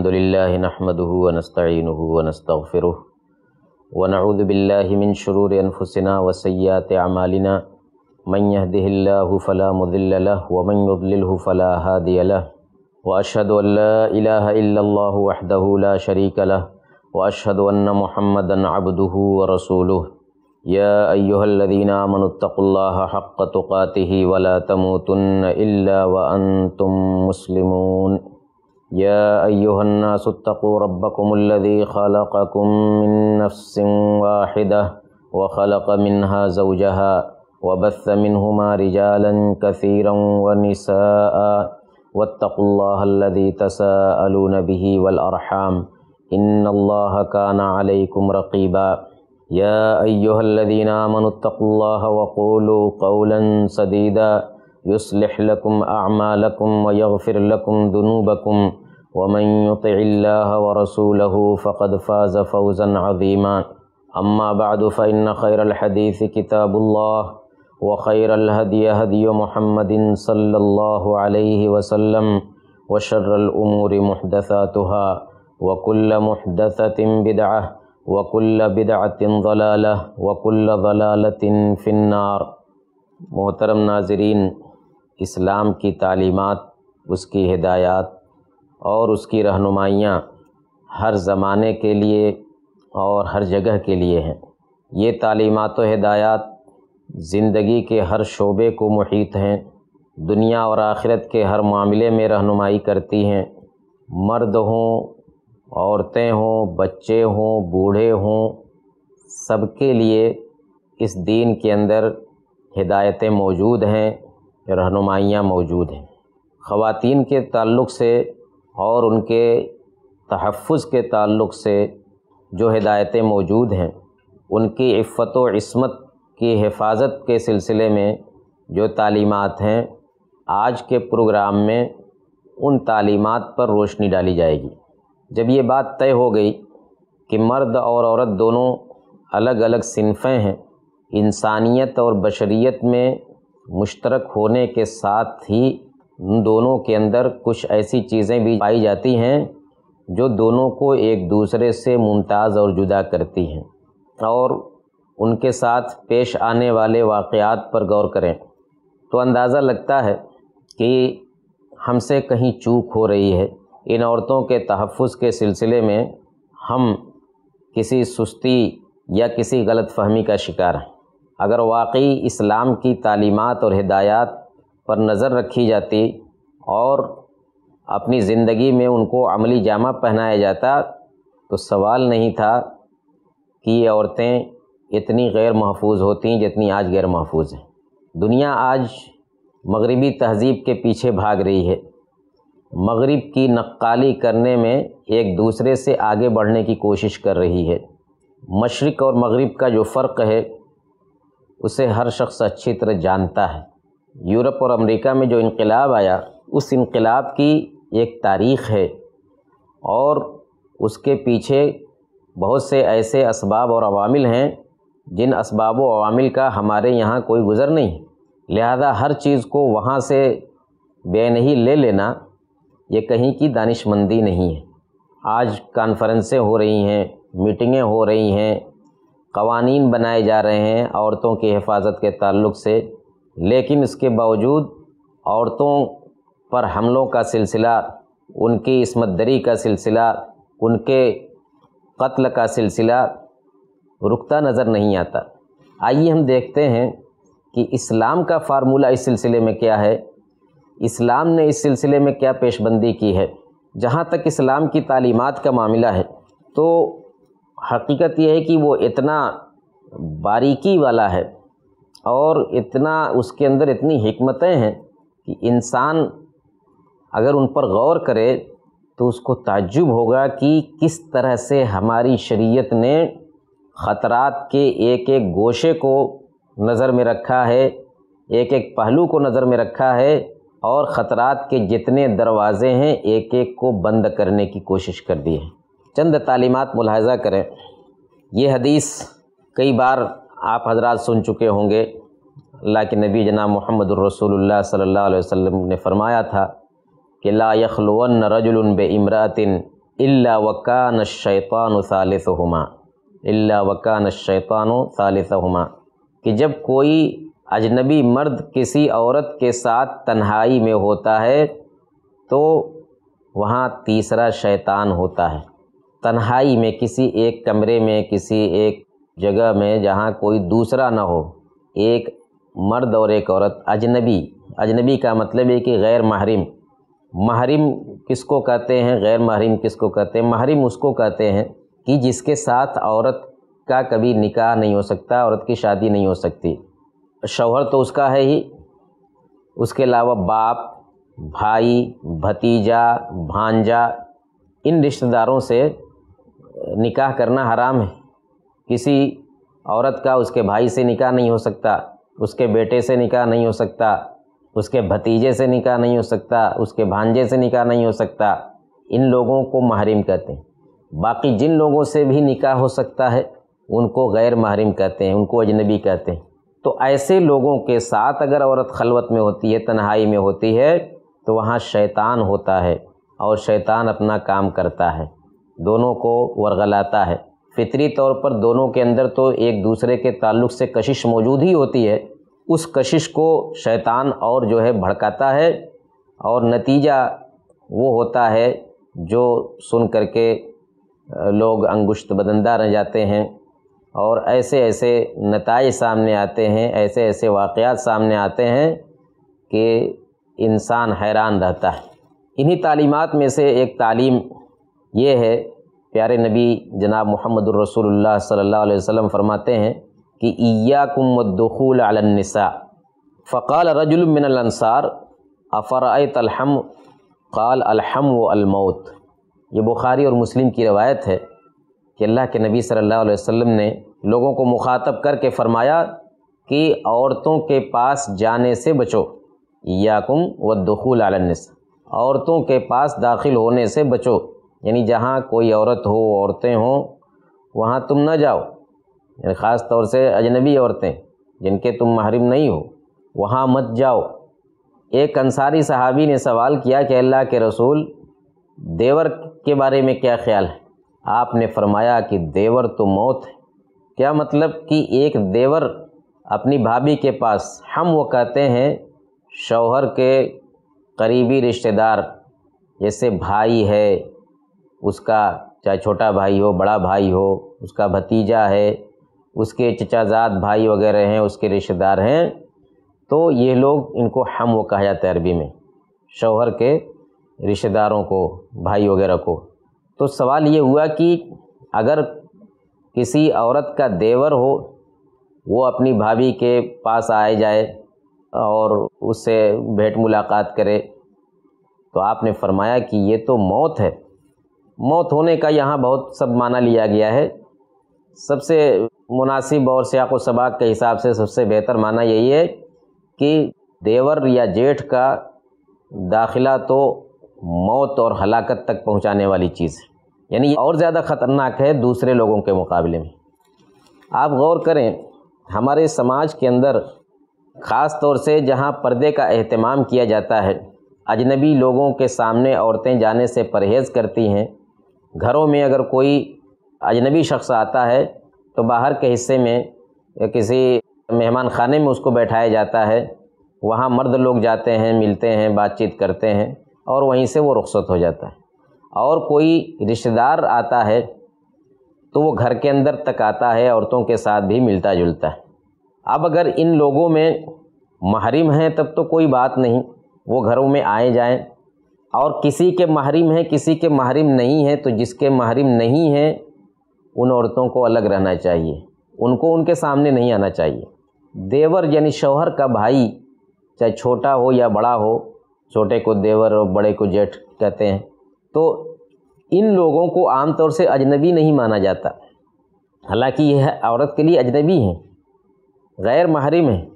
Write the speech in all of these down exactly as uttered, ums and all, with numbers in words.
الحمد لله نحمده ونستعينه ونستغفره ونعوذ بالله من شرور أنفسنا وسيئات أعمالنا من يهده الله فلا مضل له ومن يضلله فلا هادي له وأشهد أن لا إله إلا الله وحده لا شريك له وأشهد أن محمدا عبده ورسوله يا أيها الذين آمنوا اتقوا الله حق تقاته ولا تموتن إلا وأنتم مسلمون يا أيها الناس اتقوا ربكم الذي خلقكم من نفس واحدة وخلق منها زوجها وبث منهما رجالا كثيرا ونساء واتقوا الله الذي تساءلون به والأرحام إن الله كان عليكم رقيبا يا أيها الذين آمنوا اتقوا الله وقولوا قولا سديدا يصلح لكم أعمالكم ويغفر لكم ذنوبكم ومن يطع الله ورسوله فقد فاز فوزا عظيما أما بعد فإن خير الحديث كتاب الله وخير الهدي هدي محمد صلى الله عليه وسلم وشر الأمور محدثاتها وكل محدثة بدعة وكل بدعة ضلالة وكل ضلالة في النار۔ محترم ناظرین، اسلام کی تعلیمات، اس کی ہدایات اور اس کی رہنمائیاں ہر زمانے کے لیے اور ہر جگہ کے لیے ہیں۔ یہ تعلیمات و ہدایات زندگی کے ہر شعبے کو محیط ہیں، دنیا اور آخرت کے ہر معاملے میں رہنمائی کرتی ہیں۔ مرد ہوں، عورتیں ہوں، بچے ہوں، بوڑھے ہوں، سب کے لیے اس دین کے اندر ہدایتیں موجود ہیں، رہنمائیاں موجود ہیں۔ خواتین کے تعلق سے اور ان کے تحفظ کے تعلق سے جو ہدایتیں موجود ہیں، ان کی عفت و عصمت کی حفاظت کے سلسلے میں جو تعلیمات ہیں، آج کے پروگرام میں ان تعلیمات پر روشنی ڈالی جائے گی۔ جب یہ بات طے ہو گئی کہ مرد اور عورت دونوں الگ الگ صنفیں ہیں، انسانیت اور بشریت میں مشترک ہونے کے ساتھ ہی ان دونوں کے اندر کچھ ایسی چیزیں بھی پائی جاتی ہیں جو دونوں کو ایک دوسرے سے ممتاز اور جدا کرتی ہیں، اور ان کے ساتھ پیش آنے والے واقعات پر غور کریں تو اندازہ لگتا ہے کہ ہم سے کہیں چوک ہو رہی ہے۔ ان عورتوں کے تحفظ کے سلسلے میں ہم کسی سستی یا کسی غلط فہمی کا شکار ہیں۔ اگر واقعی اسلام کی تعلیمات اور ہدایات پر نظر رکھی جاتی اور اپنی زندگی میں ان کو عملی جامہ پہنایا جاتا تو سوال نہیں تھا کہ یہ عورتیں اتنی غیر محفوظ ہوتی جتنی آج غیر محفوظ ہیں۔ دنیا آج مغربی تہذیب کے پیچھے بھاگ رہی ہے، مغرب کی نقالی کرنے میں ایک دوسرے سے آگے بڑھنے کی کوشش کر رہی ہے۔ مشرق اور مغرب کا جو فرق ہے اسے ہر شخص اچھی طرح جانتا ہے۔ یورپ اور امریکہ میں جو انقلاب آیا، اس انقلاب کی ایک تاریخ ہے اور اس کے پیچھے بہت سے ایسے اسباب اور عوامل ہیں جن اسباب و عوامل کا ہمارے یہاں کوئی گزر نہیں، لہذا ہر چیز کو وہاں سے بے نہیں لے لینا یہ کہیں کی دانش مندی نہیں ہے۔ آج کانفرنسیں ہو رہی ہیں، میٹنگیں ہو رہی ہیں، قوانین بنائے جا رہے ہیں عورتوں کی حفاظت کے تعلق سے، لیکن اس کے باوجود عورتوں پر حملوں کا سلسلہ، ان کی عصمت دری کا سلسلہ، ان کے قتل کا سلسلہ رکتا نظر نہیں آتا۔ آئیے ہم دیکھتے ہیں کہ اسلام کا فارمولہ اس سلسلے میں کیا ہے، اسلام نے اس سلسلے میں کیا پیش بندی کی ہے۔ جہاں تک اسلام کی تعلیمات کا معاملہ ہے تو حقیقت یہ ہے کہ وہ اتنا باریکی والا ہے اور اتنا اس کے اندر اتنی حکمتیں ہیں کہ انسان اگر ان پر غور کرے تو اس کو تعجب ہوگا کہ کس طرح سے ہماری شریعت نے خطرات کے ایک ایک گوشے کو نظر میں رکھا ہے، ایک ایک پہلو کو نظر میں رکھا ہے، اور خطرات کے جتنے دروازے ہیں ایک ایک کو بند کرنے کی کوشش کر دی ہے۔ چند تعلیمات ملاحظہ کریں۔ یہ حدیث کئی بار آپ حضرات سن چکے ہوں گے۔ اللہ کے نبی جناب محمد الرسول اللہ صلی اللہ علیہ وسلم نے فرمایا تھا کہ لا یخلون رجل بامرأۃ इल्ला वकान अश-शैतानु सालिसुहुमा, इल्ला वकान अश-शैतानु सालिसुहुमा, कि जब कोई अजनबी मर्द किसी औरत के साथ तन्हाई में होता है तो वहाँ तीसरा शैतान होता है। तन्हाई में, किसी एक कमरे में, किसी एक जगह में जहाँ कोई दूसरा ना हो, एक मर्द और एक औरत, अजनबी, अजनबी का मतलब है कि गैर महरिम। महरिम किसको कहते हैं, गैर महरिम किसको कहते हैं? महरिम उसको कहते हैं कि जिसके साथ औरत का कभी निकाह नहीं हो सकता, औरत की शादी नहीं हो सकती। शौहर तो उसका है ही, उसके अलावा बाप, भाई, भतीजा, भांजा, इन रिश्तेदारों से निकाह करना हराम है। किसी औरत का उसके भाई से निकाह नहीं हो सकता, उसके बेटे से निकाह नहीं हो सकता, उसके भतीजे से निकाह नहीं हो सकता, उसके भांजे से निकाह नहीं हो सकता। इन लोगों को महरिम कहते हैं। बाकी जिन लोगों से भी निकाह हो सकता है उनको गैर महरिम कहते हैं, उनको अजनबी कहते हैं। तो ऐसे लोगों के साथ अगर औरत खलवत में होती है, तन्हाई में होती है, तो वहाँ शैतान होता है और शैतान अपना काम करता है, दोनों को वरगलाता है। फितरी तौर पर दोनों के अंदर तो एक दूसरे के ताल्लुक़ से कशिश मौजूद ही होती है। उस कशिश को शैतान और जो है भड़काता है और नतीजा वो होता है जो सुन करके लोग अंगुश्त बदंदा रह जाते हैं और ऐसे ऐसे नताइज सामने आते हैं, ऐसे ऐसे वाक़यात सामने आते हैं कि इंसान हैरान रहता है। इन्हीं तालीमात में से एक तालीम ये है, प्यारे नबी जनाब मुहम्मदुर रसूलुल्लाह सल्लल्लाहु अलैहि वसल्लम फरमाते हैं कि इय्याकुम वद्दुखूल अलन निसा, फ़क़ाल रजुलुम मिनल अंसार अफ़रअयतल हम, क़ाल अल हम व अल मौत। ये बुखारी और मुस्लिम की रवायत है कि अल्लाह के नबी सल्लल्लाहु अलैहि वसल्लम ने लोगों को मुखातब करके फ़रमाया कि औरतों के पास जाने से बचो, इय्याकुम वद्दुखूल अलन निसा, औरतों के पास दाखिल होने से बचो, यानी जहाँ कोई औरत हो, औरतें हों, वहाँ तुम न जाओ, यानी ख़ास तौर से अजनबी औरतें जिनके तुम महरिम नहीं हो, वहाँ मत जाओ। एक अंसारी सहाबी ने सवाल किया कि अल्लाह के रसूल, देवर के बारे में क्या ख्याल है? आपने फरमाया कि देवर तो मौत है। क्या मतलब कि एक देवर अपनी भाभी के पास, हम वो कहते हैं शौहर के करीबी रिश्तेदार, जैसे भाई है उसका, चाहे छोटा भाई हो, बड़ा भाई हो, उसका भतीजा है, उसके चचाजाद भाई वगैरह हैं, उसके रिश्तेदार हैं, तो ये लोग, इनको हम वो कहा जाता है अरबी में, शौहर के रिश्तेदारों को, भाई वगैरह को। तो सवाल ये हुआ कि अगर किसी औरत का देवर हो, वो अपनी भाभी के पास आए जाए और उससे भेंट मुलाकात करे, तो आपने फरमाया कि ये तो मौत है। मौत होने का यहाँ बहुत सब माना लिया गया है। सबसे मुनासिब और सियाक़ व सबाक़ के हिसाब से सबसे बेहतर माना यही है कि देवर या जेठ का दाखिला तो मौत और हलाकत तक पहुँचाने वाली चीज़ है, यानी ये और ज़्यादा ख़तरनाक है दूसरे लोगों के मुकाबले में। आप गौर करें, हमारे समाज के अंदर ख़ास तौर से जहाँ पर्दे का एहतमाम किया जाता है, अजनबी लोगों के सामने औरतें जाने से परहेज़ करती हैं। घरों में अगर कोई अजनबी शख्स आता है तो बाहर के हिस्से में या किसी मेहमान खाने में उसको बैठाया जाता है, वहाँ मर्द लोग जाते हैं, मिलते हैं, बातचीत करते हैं और वहीं से वो रुखसत हो जाता है। और कोई रिश्तेदार आता है तो वो घर के अंदर तक आता है, औरतों के साथ भी मिलता जुलता है। अब अगर इन लोगों में महरिम हैं तब तो कोई बात नहीं, वो घरों में आए जाएं, और किसी के महरिम हैं, किसी के महरिम नहीं हैं, तो जिसके महरिम नहीं हैं उन औरतों को अलग रहना चाहिए, उनको उनके सामने नहीं आना चाहिए। देवर यानी शौहर का भाई, चाहे छोटा हो या बड़ा हो, छोटे को देवर और बड़े को जेठ कहते हैं, तो इन लोगों को आमतौर से अजनबी नहीं माना जाता। हालांकि यह औरत के लिए अजनबी हैं, गैर महरिम हैं,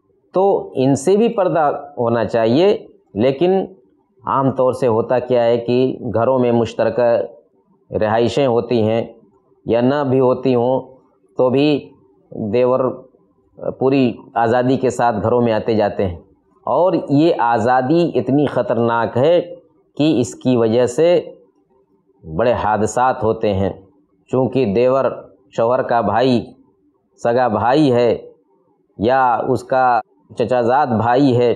तो इनसे भी पर्दा होना चाहिए। लेकिन आम तौर से होता क्या है कि घरों में मुश्तरका रिहाइशें होती हैं या ना भी होती हों तो भी देवर पूरी आज़ादी के साथ घरों में आते जाते हैं, और ये आज़ादी इतनी ख़तरनाक है कि इसकी वजह से بڑے حادثات ہوتے ہیں، چونکہ دیور شوہر کا بھائی، سگا بھائی ہے یا اس کا چچا زاد بھائی ہے،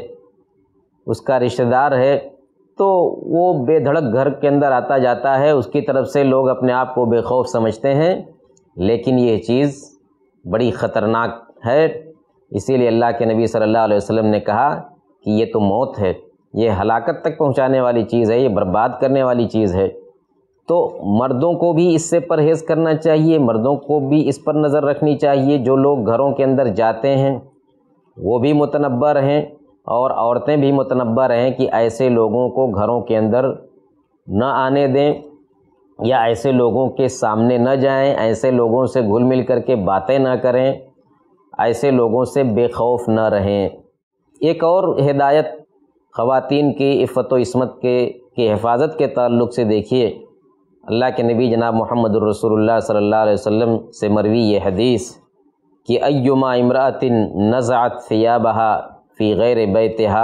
اس کا رشتہ دار ہے، تو وہ بے دھڑک گھر کے اندر آتا جاتا ہے، اس کی طرف سے لوگ اپنے آپ کو بے خوف سمجھتے ہیں، لیکن یہ چیز بڑی خطرناک ہے۔ اسی لیے اللہ کے نبی صلی اللہ علیہ وسلم نے کہا کہ یہ تو موت ہے، یہ ہلاکت تک پہنچانے والی چیز ہے، یہ برباد کرنے والی چیز ہے۔ تو مردوں کو بھی اس سے پرہیز کرنا چاہیے، مردوں کو بھی اس پر نظر رکھنی چاہیے۔ جو لوگ گھروں کے اندر جاتے ہیں وہ بھی متنبہ رہیں، اور عورتیں بھی متنبہ رہیں کہ ایسے لوگوں کو گھروں کے اندر نہ آنے دیں، یا ایسے لوگوں کے سامنے نہ جائیں، ایسے لوگوں سے گھل مل کر کے باتیں نہ کریں، ایسے لوگوں سے بے خوف نہ رہیں۔ ایک اور ہدایت خواتین کی عفت و عصمت کے کی حفاظت کے تعلق سے دیکھیے، اللہ کے نبی جناب محمد الرسول اللہ صلی اللہ علیہ وسلم سے مروی یہ حدیث کہ ایما امرأۃ نزعت ثیابہا فی غیر بیتہا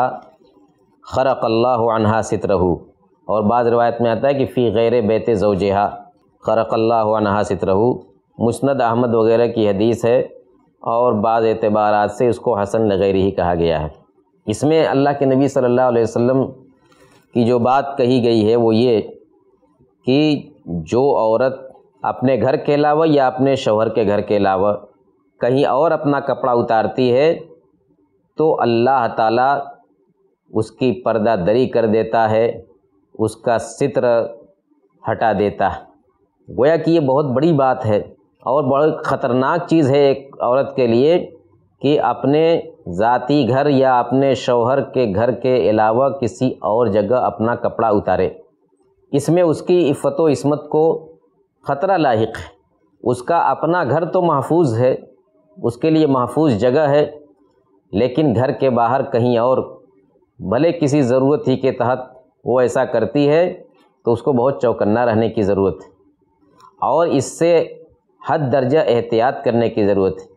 خرق اللہ عنہا سترہ، اور بعض روایت میں آتا ہے کہ فی غیر بیت زوجہا خرق اللہ عنہا سترہ۔ مسند احمد وغیرہ کی حدیث ہے، اور بعض اعتبارات سے اس کو حسن لغیر ہی کہا گیا ہے۔ اس میں اللہ کے نبی صلی اللہ علیہ وسلم کی جو بات کہی گئی ہے وہ یہ کہ جو عورت اپنے گھر کے علاوہ یا اپنے شوہر کے گھر کے علاوہ کہیں اور اپنا کپڑا اتارتی ہے تو اللہ تعالیٰ اس کی پردہ دری کر دیتا ہے، اس کا ستر ہٹا دیتا ہے۔ گویا کہ یہ بہت بڑی بات ہے اور بہت خطرناک چیز ہے ایک عورت کے لیے کہ اپنے ذاتی گھر یا اپنے شوہر کے گھر کے علاوہ کسی اور جگہ اپنا کپڑا اتارے۔ اس میں اس کی عفت و عصمت کو خطرہ لاحق ہے۔ اس کا اپنا گھر تو محفوظ ہے، اس کے لیے محفوظ جگہ ہے، لیکن گھر کے باہر کہیں اور بھلے کسی ضرورت ہی کے تحت وہ ایسا کرتی ہے تو اس کو بہت چوکنا رہنے کی ضرورت ہے، اور اس سے حد درجہ احتیاط کرنے کی ضرورت ہے۔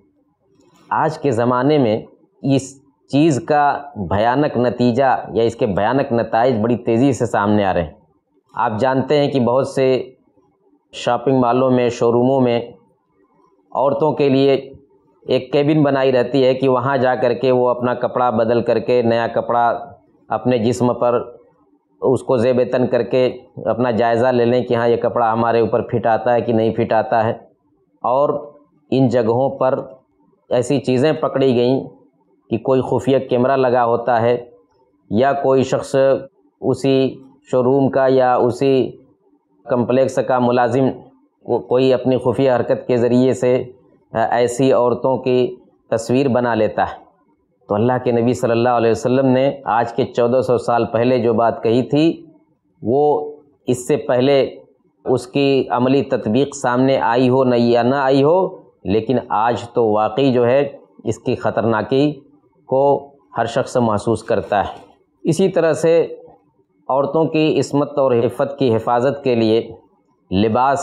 آج کے زمانے میں اس چیز کا بھیانک نتیجہ یا اس کے بھیانک نتائج بڑی تیزی سے سامنے آ رہے ہیں۔ آپ جانتے ہیں کہ بہت سے شاپنگ مالوں میں، شو روموں میں عورتوں کے لیے ایک کیبن بنائی رہتی ہے کہ وہاں جا کر کے وہ اپنا کپڑا بدل کر کے نیا کپڑا اپنے جسم پر اس کو زیب تن کر کے اپنا جائزہ لے لیں کہ ہاں یہ کپڑا ہمارے اوپر فٹ آتا ہے کہ نہیں فٹ آتا ہے۔ اور ان جگہوں پر ایسی چیزیں پکڑی گئیں کہ کوئی خفیہ کیمرہ لگا ہوتا ہے، یا کوئی شخص اسی شو روم کا یا اسی کمپلیکس کا ملازم کوئی اپنی خفیہ حرکت کے ذریعے سے ایسی عورتوں کی تصویر بنا لیتا ہے۔ تو اللہ کے نبی صلی اللہ علیہ وسلم نے آج کے چودہ سو سال پہلے جو بات کہی تھی وہ اس سے پہلے اس کی عملی تطبیق سامنے آئی ہو نہ یا نہ آئی ہو، لیکن آج تو واقعی جو ہے اس کی خطرناکی کو ہر شخص محسوس کرتا ہے۔ اسی طرح سے عورتوں کی عصمت اور عفت کی حفاظت کے لیے لباس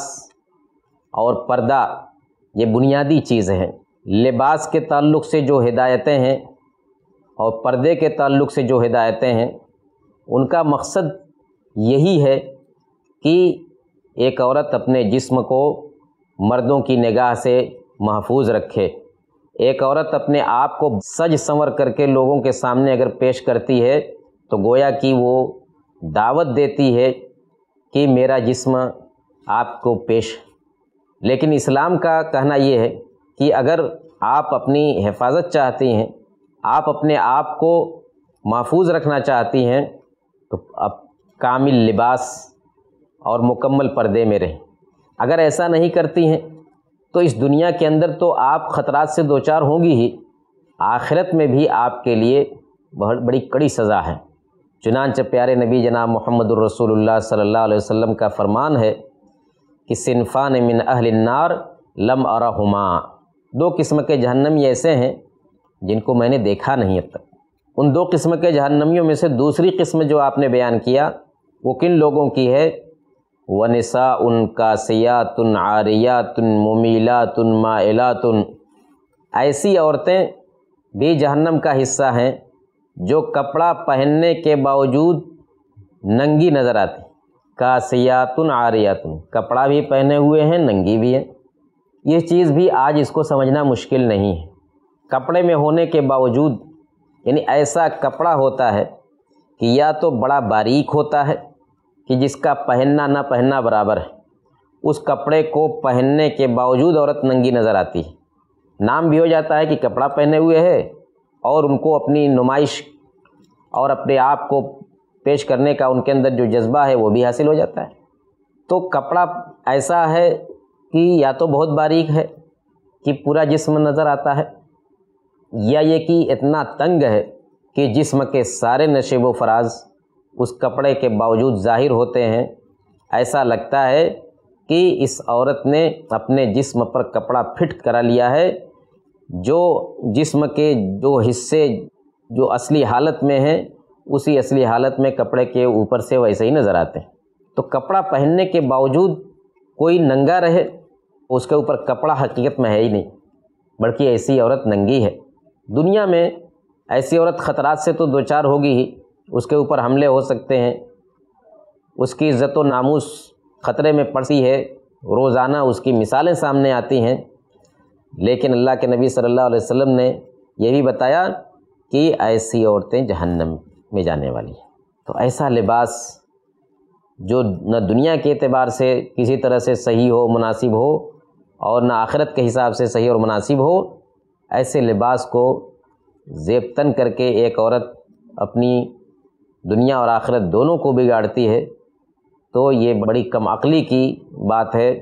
اور پردہ یہ بنیادی چیزیں ہیں۔ لباس کے تعلق سے جو ہدایتیں ہیں اور پردے کے تعلق سے جو ہدایتیں ہیں ان کا مقصد یہی ہے کہ ایک عورت اپنے جسم کو مردوں کی نگاہ سے محفوظ رکھے۔ ایک عورت اپنے آپ کو سج سنور کر کے لوگوں کے سامنے اگر پیش کرتی ہے تو گویا کہ وہ دعوت دیتی ہے کہ میرا جسم آپ کو پیش۔ لیکن اسلام کا کہنا یہ ہے کہ اگر آپ اپنی حفاظت چاہتی ہیں، آپ اپنے آپ کو محفوظ رکھنا چاہتی ہیں تو اب کامل لباس اور مکمل پردے میں رہیں۔ اگر ایسا نہیں کرتی ہیں تو اس دنیا کے اندر تو آپ خطرات سے دوچار ہوں گی ہی، آخرت میں بھی آپ کے لیے بہت بڑی کڑی سزا ہے۔ چنانچہ پیارے نبی جناب محمد الرسول اللہ صلی اللہ علیہ وسلم کا فرمان ہے کہ صنفان من اہل النار لم ارہما، دو قسم کے جہنمی ایسے ہیں جن کو میں نے دیکھا نہیں اب تک۔ ان دو قسم کے جہنمیوں میں سے دوسری قسم جو آپ نے بیان کیا وہ کن لوگوں کی ہے؟ وَنِسَاءٌ كَاسِيَاتٌ عَارِيَاتٌ مُمِيلَاتٌ مَائِلَاتٌ، ایسی عورتیں بھی جہنم کا حصہ ہیں جو کپڑا پہننے کے باوجود ننگی نظر آتی، کاسیاتن عاریاتن، کپڑا بھی پہنے ہوئے ہیں، ننگی بھی ہیں۔ یہ چیز بھی آج اس کو سمجھنا مشکل نہیں ہے۔ کپڑے میں ہونے کے باوجود، یعنی ایسا کپڑا ہوتا ہے کہ یا تو بڑا باریک ہوتا ہے کہ جس کا پہننا نہ پہننا برابر ہے، اس کپڑے کو پہننے کے باوجود عورت ننگی نظر آتی ہے۔ نام بھی ہو جاتا ہے کہ کپڑا پہنے ہوئے ہے، اور ان کو اپنی نمائش اور اپنے آپ کو پیش کرنے کا ان کے اندر جو جذبہ ہے وہ بھی حاصل ہو جاتا ہے۔ تو کپڑا ایسا ہے کہ یا تو بہت باریک ہے کہ پورا جسم نظر آتا ہے، یا یہ کہ اتنا تنگ ہے کہ جسم کے سارے نشیب و فراز اس کپڑے کے باوجود ظاہر ہوتے ہیں۔ ایسا لگتا ہے کہ اس عورت نے اپنے جسم پر کپڑا فٹ کرا لیا ہے، جو جسم کے جو حصے جو اصلی حالت میں ہیں اسی اصلی حالت میں کپڑے کے اوپر سے ویسے ہی نظر آتے ہیں۔ تو کپڑا پہننے کے باوجود کوئی ننگا رہے، اس کے اوپر کپڑا حقیقت میں ہے ہی نہیں، بلکہ ایسی عورت ننگی ہے۔ دنیا میں ایسی عورت خطرات سے تو دوچار ہوگی ہی، اس کے اوپر حملے ہو سکتے ہیں، اس کی عزت و ناموس خطرے میں پڑتی ہے، روزانہ اس کی مثالیں سامنے آتی ہیں، لیکن اللہ کے نبی صلی اللہ علیہ وسلم نے یہ بھی بتایا کہ ایسی عورتیں جہنم میں جانے والی ہیں۔ تو ایسا لباس جو نہ دنیا کے اعتبار سے کسی طرح سے صحیح ہو، مناسب ہو، اور نہ آخرت کے حساب سے صحیح اور مناسب ہو، ایسے لباس کو زیب تن کر کے ایک عورت اپنی دنیا اور آخرت دونوں کو بگاڑتی ہے، تو یہ بڑی کم عقلی کی بات ہے،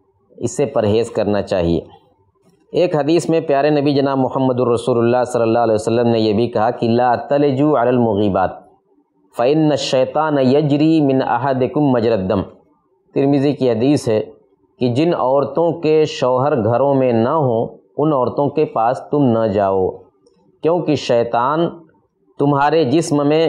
اس سے پرہیز کرنا چاہیے۔ ایک حدیث میں پیارے نبی جناب محمد الرسول اللہ صلی اللہ علیہ وسلم نے یہ بھی کہا کہ لا تلجوا علی المغیبات فإن الشیطان یجری من احدکم مجری الدم۔ ترمذی کی حدیث ہے کہ جن عورتوں کے شوہر گھروں میں نہ ہوں ان عورتوں کے پاس تم نہ جاؤ، کیونکہ شیطان تمہارے جسم میں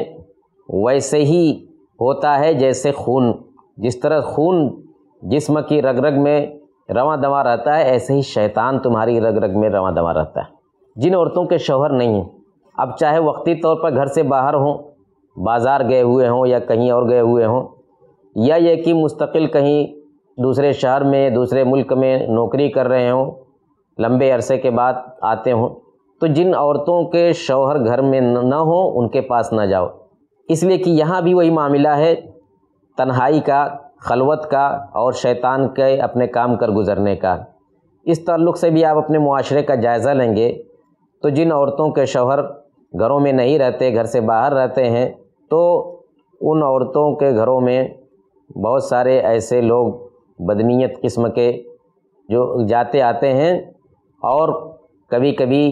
ویسے ہی ہوتا ہے جیسے خون، جس طرح خون جسم کی رگ رگ میں رواں دواں رہتا ہے، ایسے ہی شیطان تمہاری رگ رگ میں رواں دواں رہتا ہے۔ جن عورتوں کے شوہر نہیں ہیں، اب چاہے وقتی طور پر گھر سے باہر ہوں، بازار گئے ہوئے ہوں یا کہیں اور گئے ہوئے ہوں، یا یہ کہ مستقل کہیں دوسرے شہر میں دوسرے ملک میں نوکری کر رہے ہوں، لمبے عرصے کے بعد آتے ہوں، تو جن عورتوں کے شوہر گھر میں نہ ہوں ان کے پاس نہ جاؤ، اس لیے کہ یہاں بھی وہی معاملہ ہے تنہائی کا، خلوت کا، اور شیطان کے اپنے کام کر گزرنے کا۔ اس تعلق سے بھی آپ اپنے معاشرے کا جائزہ لیں گے تو جن عورتوں کے شوہر گھروں میں نہیں رہتے، گھر سے باہر رہتے ہیں، تو ان عورتوں کے گھروں میں بہت سارے ایسے لوگ بدنیت قسم کے جو جاتے آتے ہیں، اور کبھی کبھی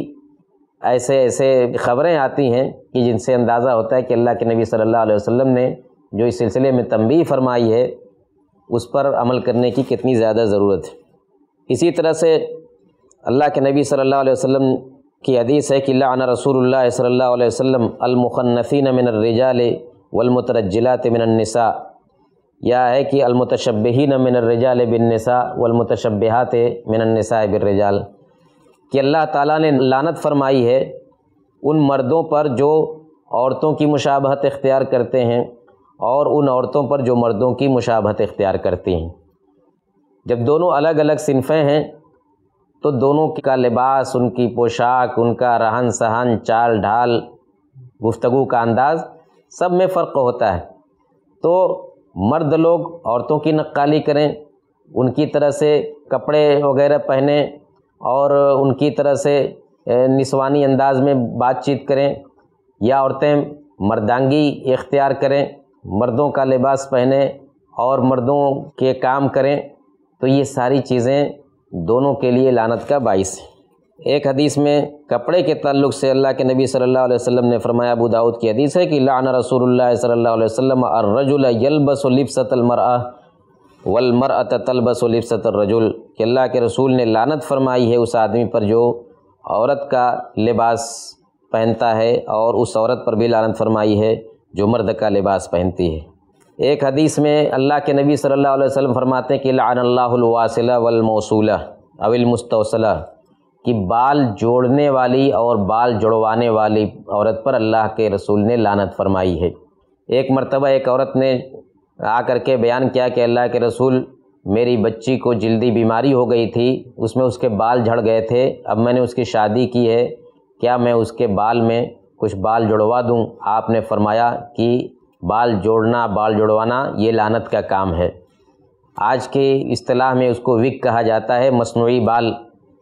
ایسے ایسے خبریں آتی ہیں کہ جن سے اندازہ ہوتا ہے کہ اللہ کے نبی صلی اللہ علیہ وسلم نے جو اس سلسلے میں تنبیہ فرمائی ہے اس پر عمل کرنے کی کتنی زیادہ ضرورت ہے۔ اسی طرح سے اللہ کے نبی صلی اللہ علیہ وسلم کی حدیث ہے کہ لعن رسول اللہ صلی اللہ علیہ وسلم المخنثین من الرجال والمترجلات من النساء، یا ہے کہ المتشبہین من الرجال بالنساء والمتشبہات من النساء بالرجال، کہ اللہ تعالیٰ نے لعنت فرمائی ہے ان مردوں پر جو عورتوں کی مشابہت اختیار کرتے ہیں، اور ان عورتوں پر جو مردوں کی مشابہت اختیار کرتی ہیں۔ جب دونوں الگ الگ صنفیں ہیں تو دونوں کا لباس، ان کی پوشاک، ان کا رہن سہن، چال ڈھال، گفتگو کا انداز، سب میں فرق ہوتا ہے۔ تو مرد لوگ عورتوں کی نقالی کریں، ان کی طرح سے کپڑے وغیرہ پہنیں اور ان کی طرح سے نسوانی انداز میں بات چیت کریں، یا عورتیں مردانگی اختیار کریں، مردوں کا لباس پہنیں اور مردوں کے کام کریں، تو یہ ساری چیزیں دونوں کے لیے لعنت کا باعث ہے۔ ایک حدیث میں کپڑے کے تعلق سے اللہ کے نبی صلی اللہ علیہ وسلم نے فرمایا، ابو داؤد کی حدیث ہے کہ لعن رسول اللہ صلی اللہ علیہ وسلم الرجل یلبس لبسۃ المرأة والمرأة تلبس لبسۃ الرجل، کہ اللہ کے رسول نے لعنت فرمائی ہے اس آدمی پر جو عورت کا لباس پہنتا ہے، اور اس عورت پر بھی لعنت فرمائی ہے جو مرد کا لباس پہنتی ہے۔ ایک حدیث میں اللہ کے نبی صلی اللہ علیہ وسلم فرماتے ہیں کہ لعن اللہ الواصلہ والموصولہ او المستوصلہ، کہ بال جوڑنے والی اور بال جڑوانے والی عورت پر اللہ کے رسول نے لعنت فرمائی ہے۔ ایک مرتبہ ایک عورت نے آ کر کے بیان کیا کہ اللہ کے رسول میری بچی کو جلدی بیماری ہو گئی تھی، اس میں اس کے بال جھڑ گئے تھے، اب میں نے اس کی شادی کی ہے، کیا میں اس کے بال میں کچھ بال جڑوا دوں؟ آپ نے فرمایا کہ بال جوڑنا بال جڑوانا یہ لعنت کا کام ہے۔ آج کے اصطلاح میں اس کو وگ کہا جاتا ہے، مصنوعی بال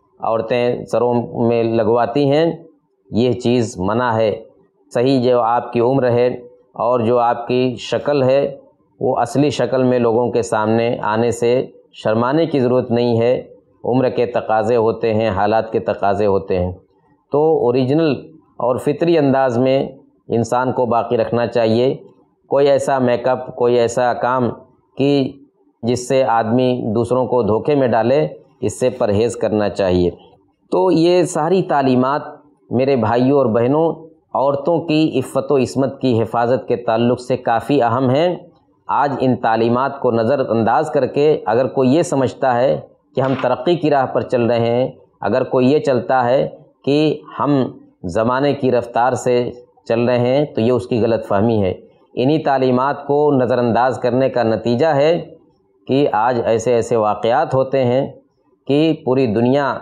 عورتیں سروں میں لگواتی ہیں، یہ چیز منع ہے۔ صحیح جو آپ کی عمر ہے اور جو آپ کی شکل ہے وہ اصلی شکل میں لوگوں کے سامنے آنے سے شرمانے کی ضرورت نہیں ہے، عمر کے تقاضے ہوتے ہیں، حالات کے تقاضے ہوتے ہیں، تو اوریجنل اور فطری انداز میں انسان کو باقی رکھنا چاہیے۔ کوئی ایسا میک اپ، کوئی ایسا کام کہ جس سے آدمی دوسروں کو دھوکے میں ڈالے، اس سے پرہیز کرنا چاہیے۔ تو یہ ساری تعلیمات میرے بھائیوں اور بہنوں عورتوں کی عفت و عصمت کی حفاظت کے تعلق سے کافی اہم ہیں۔ آج ان تعلیمات کو نظر انداز کر کے اگر کوئی یہ سمجھتا ہے کہ ہم ترقی کی راہ پر چل رہے ہیں، اگر کوئی یہ چلتا ہے کہ ہم زمانے کی رفتار سے چل رہے ہیں، تو یہ اس کی غلط فہمی ہے۔ انہی تعلیمات کو نظر انداز کرنے کا نتیجہ ہے کہ آج ایسے ایسے واقعات ہوتے ہیں کہ پوری دنیا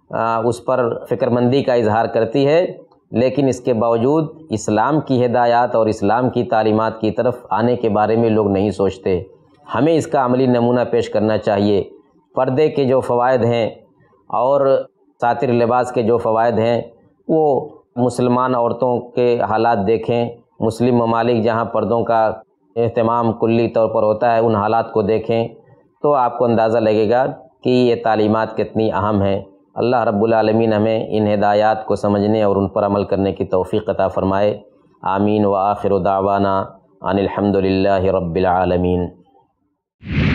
اس پر فکر مندی کا اظہار کرتی ہے، لیکن اس کے باوجود اسلام کی ہدایات اور اسلام کی تعلیمات کی طرف آنے کے بارے میں لوگ نہیں سوچتے۔ ہمیں اس کا عملی نمونہ پیش کرنا چاہیے۔ پردے کے جو فوائد ہیں اور ساتر لباس کے جو فوائد ہیں وہ مسلمان عورتوں کے حالات دیکھیں، مسلم ممالک جہاں پردوں کا اہتمام کلی طور پر ہوتا ہے ان حالات کو دیکھیں تو آپ کو اندازہ لگے گا کہ یہ تعلیمات کتنی اہم ہیں۔ اللہ رب العالمین ہمیں ان ہدایات کو سمجھنے اور ان پر عمل کرنے کی توفیق عطا فرمائے۔ آمین۔ وآخر دعوانا ان الحمد للہ رب العالمین۔